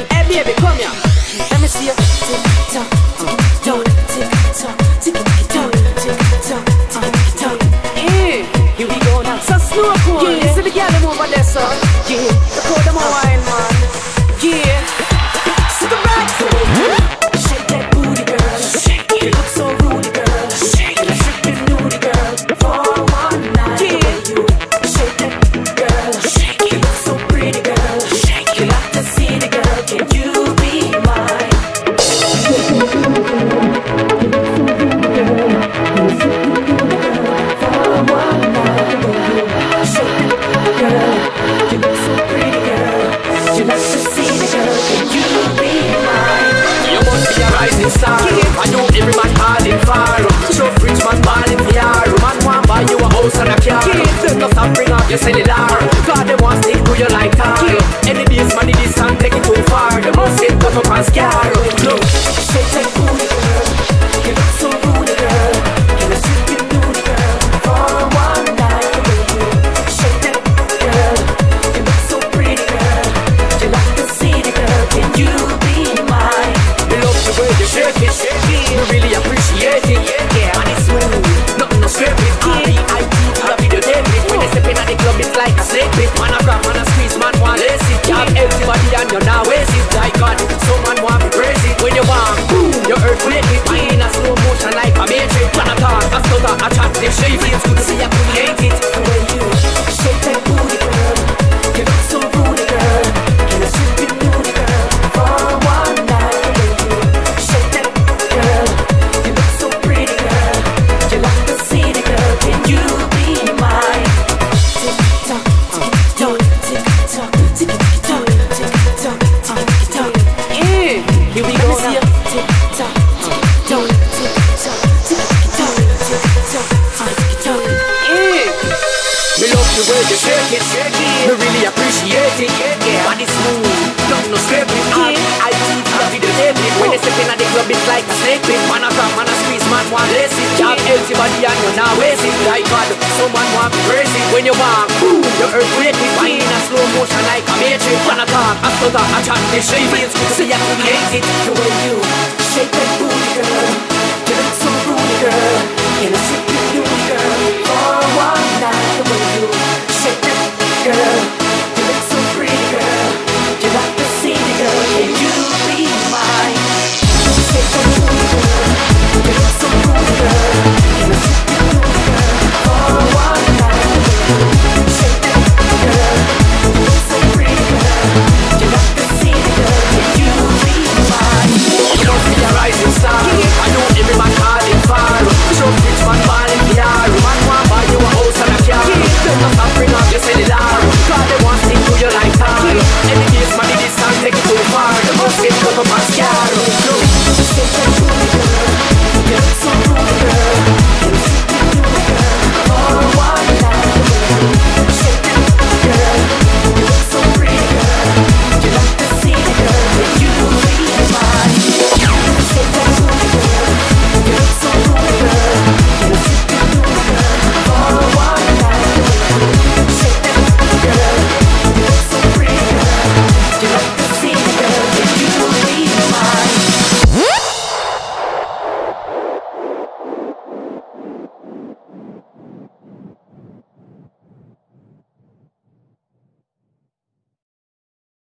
Hey baby, come here. Let me see you. Tick tock, don't tick tock, tick tock, tick tock, tick tock. Here we go now. So slow, cool. Yeah. You see the girl them over there, so yeah. Look how them a wine, man. Yeah. Sit back. Shake that booty, girl. Shake it. You look so rude, girl. Shake it. Shake it, nudie, girl. For one night. Yeah. You shake that, girl. Shake it. You look so pretty, girl. Shake it. You like to see the girl. Can you be mine? Star. I know every man calling far. So rich man balling for yar. Man want buy you a house and a car. No stop bring up your cellular. God they want stick to you like tar. Any days money this and take it too far. The must get cut up and scar. Look, shake that booty girl. You look so rude girl. Can I see you do the girl for one night? Shake that girl. You look so pretty girl. You like to see the girl. Can you be mine? The way you shake it, we really appreciate it. Yeah, and it's smooth, nothing no scrape it. R.E.I.T. I videotape it. When they step in at the club, it's like a snake pit. Man a grab, man a squeeze, man want lace it. You have everybody and you're not waste it. Like God, some man want to crazy. When you want, boom, you earthquake it. Wine in a slow motion like a matrix. Man a talk, a stutter, a chat, they shave it. It's good to see you create it. The way you shake that booty, girl. You look so rude, girl. Can I see you do the girl for one night? The way you shake it, we really appreciate it. Yeah, body smooth, nothing no scrape it. R.E.I.T. videotape it. When they step in at the club, it's like a snake pit. Man a grab, man a squeeze, man want lace it. You have healthy body and you're not waste it. Like God, someone want to crazy. When you walk, boom, you earthquake it. Wine in a slow motion like a matrix. Man a talk, a stutter, a chat, they shave it. It's good to see you create it. The way you